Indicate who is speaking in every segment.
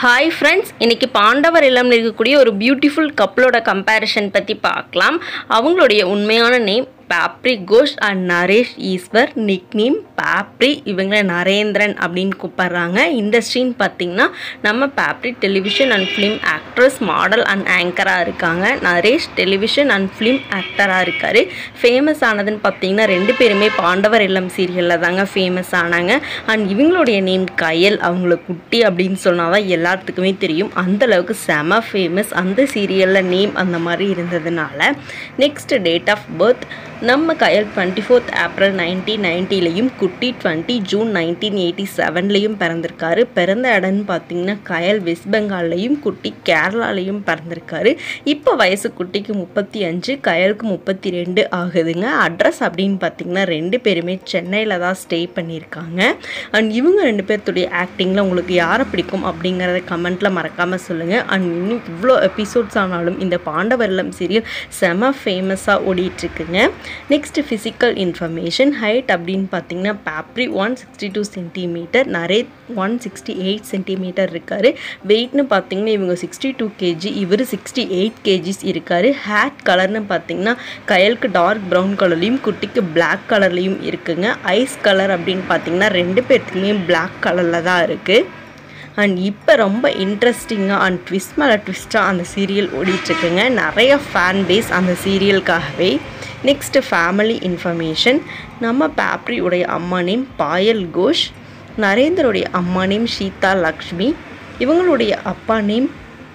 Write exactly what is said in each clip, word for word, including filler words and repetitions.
Speaker 1: Hi friends, இன்னைக்கு பாண்டவர் இல்லம்ல இருக்கக்கூடிய ஒரு பியூட்டிஃபுல் கப்பலோட கம்பேரிஷன் பத்தி பார்க்கலாம். அவங்களுடைய உண்மையான name Paprighosh and Naresheswar, nickname Papri. இவங்கள நரேந்திரன் அப்படின்னு கூப்பிடுறாங்க. இண்டஸ்ட்ரின்னு பார்த்தீங்கன்னா நம்ம Papri television and film actress, model and ஆங்கராக இருக்காங்க. நரேஷ் டெலிவிஷன் அண்ட் ஃபிலிம் ஆக்டராக இருக்கார். ஃபேமஸ் ஆனதுன்னு பார்த்தீங்கன்னா ரெண்டு பேருமே பாண்டவர் இல்லம் சீரியலில் தாங்க ஃபேமஸ் ஆனாங்க. அண்ட் இவங்களுடைய நேம் கயல். அவங்கள குட்டி அப்படின்னு சொன்னால் தான் எல்லாத்துக்குமே தெரியும். அந்தளவுக்கு செம ஃபேமஸ் அந்த சீரியலில் நேம் அந்த மாதிரி இருந்ததுனால. நெக்ஸ்ட் டேட் ஆஃப் பர்த் நம்ம Kayal twenty fourth April nineteen நைன்ட்டிலையும் குட்டி டுவெண்ட்டி ஜூன் நைன்டீன் எயிட்டி செவன்லையும் பிறந்திருக்காரு. பிறந்த இடம்னு பார்த்தீங்கன்னா கயல் வெஸ்ட் பெங்கால்லையும் குட்டி கேரளாலையும் பிறந்திருக்காரு. இப்போ வயசு குட்டிக்கு முப்பத்தி அஞ்சு, கயலுக்கு முப்பத்தி ரெண்டு ஆகுதுங்க. அட்ரஸ் அப்படின்னு பார்த்தீங்கன்னா ரெண்டு பேருமே சென்னையில் தான் ஸ்டே பண்ணியிருக்காங்க. அண்ட் இவங்க ரெண்டு பேர்த்துடைய ஆக்டிங்கில் உங்களுக்கு யாரை பிடிக்கும் அப்படிங்கிறத கமெண்ட்டில் மறக்காமல் சொல்லுங்கள். அண்ட் இன்னும் இவ்வளோ எபிசோட்ஸ் ஆனாலும் இந்த பாண்டவர் இல்லம் சீரியல் செம ஃபேமஸாக ஓடிட்டுருக்குங்க. Next physical information. ஹைட் அப்படின்னு பார்த்தீங்கன்னா Papri one sixty two centimetre, Naresh one sixty eight centimetre இருக்கார். வெயிட்னு பார்த்தீங்கன்னா இவங்க சிக்ஸ்டி டூ கேஜி, இவர் சிக்ஸ்டி எயிட் கேஜிஸ் இருக்கார். ஹேர் கலர்னு பார்த்தீங்கன்னா கயலுக்கு டார்க் ப்ரௌன் கலர்லையும் குட்டிக்கு பிளாக் கலர்லையும் இருக்குங்க. ஐஸ் கலர் அப்படின்னு பார்த்தீங்கன்னா ரெண்டு பேர்த்துக்குமே பிளாக் கலரில் தான் இருக்குது. அண்ட் இப்போ ரொம்ப இன்ட்ரெஸ்டிங்காக அண்ட் ட்விஸ்ட் மேலே ட்விஸ்ட்டாக அந்த சீரியல் ஓடிட்டுருக்குங்க. நிறைய ஃபேன் பேஸ் அந்த சீரியலுக்காகவே. Next family information. நம்ம பாப்ரி உடைய அம்மா நேம் பாயல் கோஷ், நரேந்தருடைய அம்மா நேம் சீதா லக்ஷ்மி, இவங்களுடைய அப்பா நேம்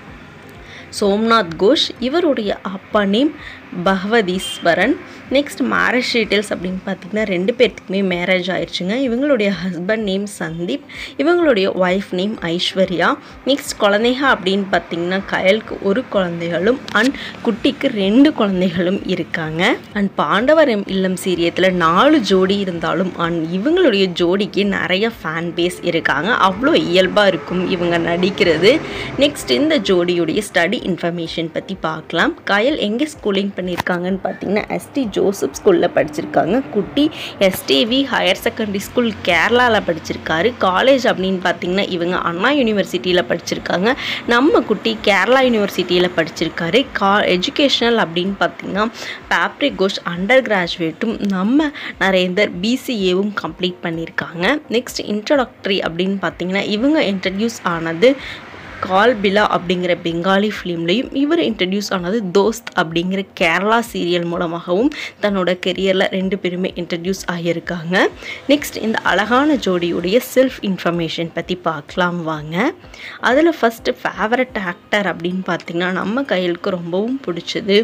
Speaker 1: சோம்நாத் கோஷ், இவருடைய அப்பா name Bhagavatheeswaran. Next marriage details அப்படின்னு பார்த்தீங்கன்னா ரெண்டு பேர்த்துக்குமே மேரேஜ் ஆயிடுச்சுங்க. இவங்களுடைய ஹஸ்பண்ட் நேம் சந்தீப், இவங்களுடைய ஒய்ஃப் நேம் ஐஸ்வர்யா. நெக்ஸ்ட் குழந்தைங்க அப்படின்னு பார்த்தீங்கன்னா கயலுக்கு ஒரு குழந்தைகளும் அண்ட் குட்டிக்கு ரெண்டு குழந்தைகளும் இருக்காங்க. அண்ட் பாண்டவர் இல்லம் சீரியத்தில் நாலு ஜோடி இருந்தாலும் அண்ட் இவங்களுடைய ஜோடிக்கு நிறைய ஃபேன் பேஸ் இருக்காங்க. அவ்வளோ இயல்பாக இருக்கும் இவங்க நடிக்கிறது. நெக்ஸ்ட் இந்த ஜோடியுடைய ஸ்டடி இன்ஃபர்மேஷன் பற்றி பார்க்கலாம். கயல் எங்கே ஸ்கூலிங் பண்ணியிருக்காங்கன்னு பார்த்தீங்கன்னா எஸ்டி ஜோசப் ஸ்கூலில் படிச்சிருக்காங்க. குட்டி எஸ்டிவி ஹையர் செகண்டரி ஸ்கூல் கேரளாவில் படிச்சிருக்காரு. காலேஜ் அப்படின்னு பார்த்தீங்கன்னா இவங்க அண்ணா யூனிவர்சிட்டியில் படிச்சிருக்காங்க. நம்ம குட்டி கேரளா யூனிவர்சிட்டியில் படிச்சிருக்காரு. கா எஜுகேஷனல் அப்படின்னு பார்த்தீங்கன்னா பாப்ரிகோஷ் அண்டர் கிராஜுவேட்டும் நம்ம நரேந்தர் பிசிஏவும் கம்ப்ளீட் பண்ணியிருக்காங்க. நெக்ஸ்ட் இன்ட்ரோடக்டரி அப்படின்னு பார்த்தீங்கன்னா இவங்க இன்ட்ரடியூஸ் ஆனது கால் பிலா அப்படிங்கிற பெங்காலி ஃபிலிம்லையும், இவர் இன்ட்ரடியூஸ் ஆனது தோஸ்த் அப்படிங்கிற கேரளா சீரியல் மூலமாகவும் தன்னோட கெரியரில் ரெண்டு பேருமே இன்ட்ரடியூஸ் ஆகியிருக்காங்க. நெக்ஸ்ட் இந்த அழகான ஜோடியுடைய செல்ஃப் இன்ஃபர்மேஷன் பற்றி பார்க்கலாம் வாங்க. அதில் ஃபஸ்ட்டு ஃபேவரட் ஆக்டர் அப்படின்னு பார்த்திங்கன்னா நம்ம கயலுக்கு ரொம்பவும் பிடிச்சது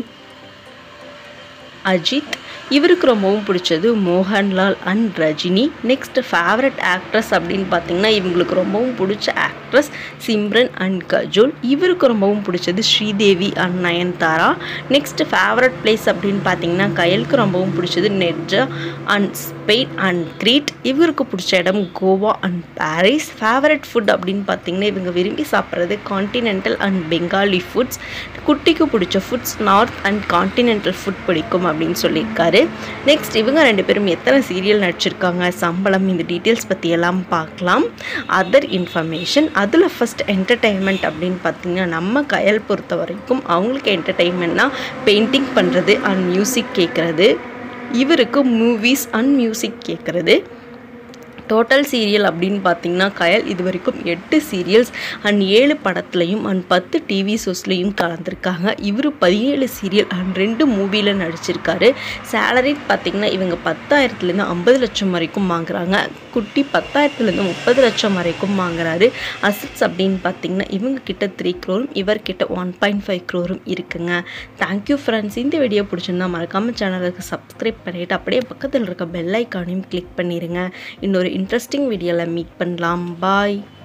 Speaker 1: அஜித், இவருக்கு ரொம்பவும் பிடிச்சது Mohanlal and Rajini. Next favourite actress அப்படின்னு பார்த்தீங்கன்னா இவங்களுக்கு ரொம்பவும் பிடிச்ச ஆக்ட்ரஸ் சிம்ரன் அண்ட் கஜோல், இவருக்கு ரொம்பவும் பிடிச்சது Sridevi and Nayanthara. Next favourite place அப்படின்னு பார்த்தீங்கன்னா கயலுக்கு ரொம்பவும் பிடிச்சது நெட்ஜா அண்ட் ஸ்பெயின் அண்ட் கிரீட், இவருக்கு பிடிச்ச இடம் Goa and Paris. Favourite food அப்படின்னு பார்த்தீங்கன்னா இவங்க விரும்பி சாப்பிட்றது கான்டினென்டல் அண்ட் பெங்காலி ஃபுட்ஸ். குட்டிக்கு பிடிச்ச foods north and continental food பிடிக்கும் அப்படின்னு சொல்லியிருக்காரு. நெக்ஸ்ட் இவங்க ரெண்டு பேரும் எத்தனை சீரியல் நடிச்சிருக்காங்க, சம்பளம், இந்த டீட்டெயில்ஸ் பற்றி எல்லாம் பார்க்கலாம். Other information. அதில் ஃபஸ்ட் என்டர்டெயின்மெண்ட் அப்படின்னு பார்த்தீங்கன்னா நம்ம கயல் பொறுத்த வரைக்கும் அவங்களுக்கு என்டர்டெயின்மெண்ட்னா பெயிண்டிங் பண்ணுறது அண்ட் மியூசிக் கேட்குறது, இவருக்கு மூவிஸ் அண்ட் மியூசிக் கேட்குறது. டோட்டல் சீரியல் அப்படின்னு பார்த்தீங்கன்னா கயல் இது வரைக்கும் எட்டு சீரியல்ஸ் அண்ட் ஏழு படத்துலையும் அண்ட் பத்து டிவி ஷோஸ்லையும் கலந்துருக்காங்க. இவர் பதினேழு சீரியல் அண்ட் ரெண்டு மூவியில் நடிச்சிருக்காரு. சேலரி பார்த்தீங்கன்னா இவங்க பத்தாயிரத்துலேருந்து ஐம்பது லட்சம் வரைக்கும் வாங்குறாங்க. குட்டி பத்தாயிரத்துலேருந்து முப்பது லட்சம் வரைக்கும் வாங்குறாரு. அசட்ஸ் அப்படின்னு பார்த்தீங்கன்னா இவங்க கிட்ட த்ரீ க்ரோரும் இவர்கிட்ட ஒன் பாயிண்ட் ஃபைவ் க்ரோரும் இருக்குங்க. Thank you friends. இந்த வீடியோ பிடிச்சிருந்தா மறக்காமல் சேனலுக்கு சப்ஸ்கிரைப் பண்ணிவிட்டு அப்படியே பக்கத்தில் இருக்க பெல் ஐக்கானையும் கிளிக் பண்ணிடுங்க. இன்னொரு இன்ட்ரெஸ்டிங் வீடியோவில் மீட் பண்ணலாம். பாய்.